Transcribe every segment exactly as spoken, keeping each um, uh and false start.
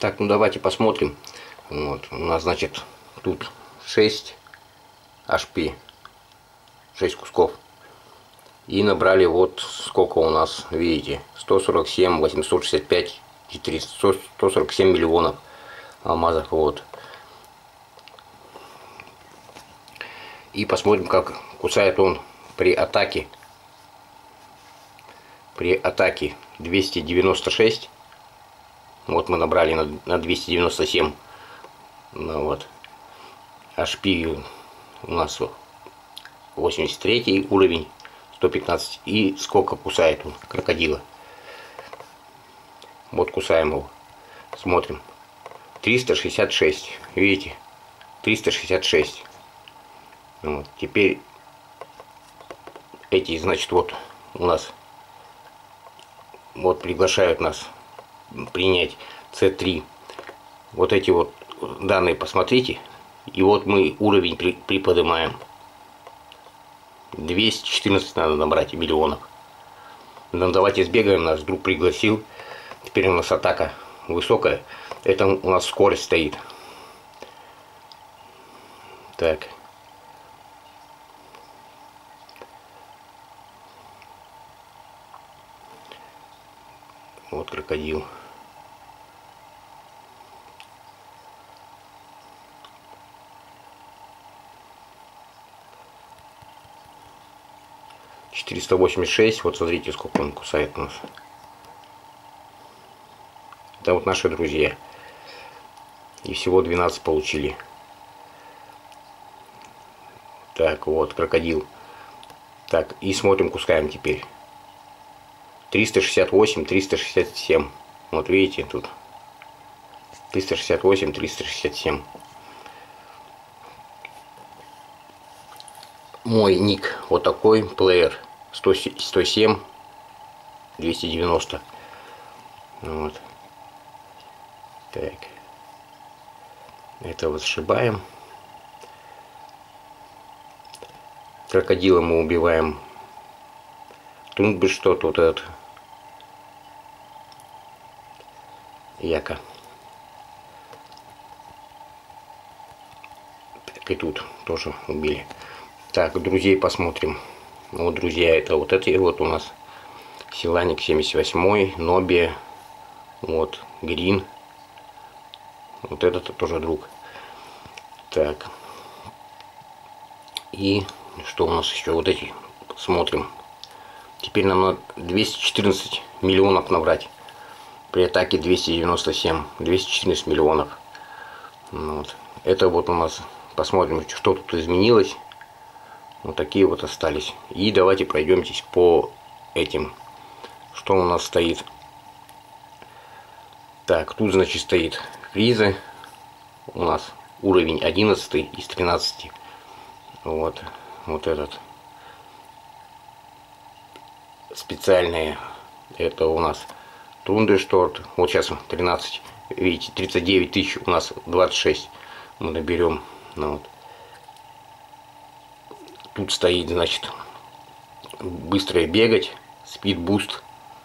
Так, ну давайте посмотрим. Вот, у нас, значит, тут шесть эйч пи, шесть кусков. И набрали вот сколько у нас, видите, сто сорок семь, восемьсот шестьдесят пять, четыреста, сто сорок семь миллионов алмазов. Вот. И посмотрим, как кусает он при атаке. При атаке двести девяносто шесть. Вот мы набрали на, на двести девяносто семь. Ну, вот. эйч пи у нас восемьдесят третий уровень, сто пятнадцать. И сколько кусает он крокодила. Вот кусаем его. Смотрим. триста шестьдесят шесть. Видите? триста шестьдесят шесть. Вот. Теперь эти, значит, вот у нас вот приглашают нас принять С три. Вот эти вот данные посмотрите. И вот мы уровень при, приподнимаем. двести четырнадцать надо набрать миллионов. Ну, давайте сбегаем, нас друг пригласил. Теперь у нас атака высокая. Это у нас скорость стоит. Так. Вот крокодил. четыреста восемьдесят шесть. Вот смотрите, сколько он кусает у нас. Это вот наши друзья. И всего двенадцать получили. Так, вот крокодил. Так, и смотрим, кускаем теперь. триста шестьдесят восемь, триста шестьдесят семь. Вот видите, тут триста шестьдесят восемь, триста шестьдесят семь. Мой ник вот такой, плеер сто семь, двести девяносто. Вот. Так. Это вот сшибаем. Крокодила мы убиваем. Тут бы что-то вот этот. Яка. Так, и тут тоже убили. Так, друзей посмотрим. Вот, друзья, это вот эти вот у нас. Силаник семьдесят восемь, Ноби, вот, Грин. Вот этот тоже друг. Так. И что у нас еще? Вот эти смотрим. Теперь нам надо двести четырнадцать миллионов набрать. При атаке двести девяносто семь. двести четырнадцать миллионов. Вот. Это вот у нас. Посмотрим, что тут изменилось. Вот такие вот остались. И давайте пройдемтесь по этим. Что у нас стоит? Так, тут, значит, стоит Фриза. У нас уровень одиннадцать из тринадцати. Вот. Вот этот. Специальные. Это у нас Тундершторт. Вот сейчас тринадцать. Видите, тридцать девять тысяч. У нас двадцать шесть. Мы наберем. Ну, вот. Тут стоит, значит, быстрое бегать, спид-буст.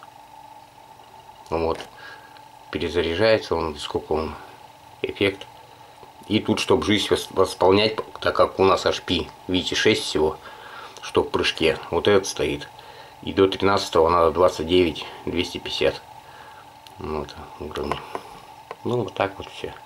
Вот. Перезаряжается он, сколько он, эффект. И тут, чтобы жизнь восполнять, так как у нас эйч пи, видите, шесть всего, что в прыжке. Вот этот стоит. И до тринадцатого надо двадцать девять двести пятьдесят. Вот, уровень. Ну, вот так вот все.